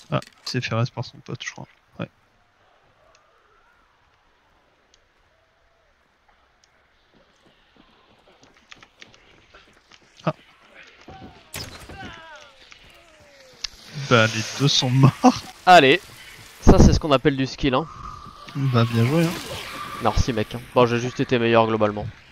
Ah, il s'est fait reste par son pote, je crois. Ouais. Ah. Bah, les deux sont morts. Allez, ça c'est ce qu'on appelle du skill, hein. Bah, bien joué, hein. Merci mec. Bon, j'ai juste été meilleur globalement.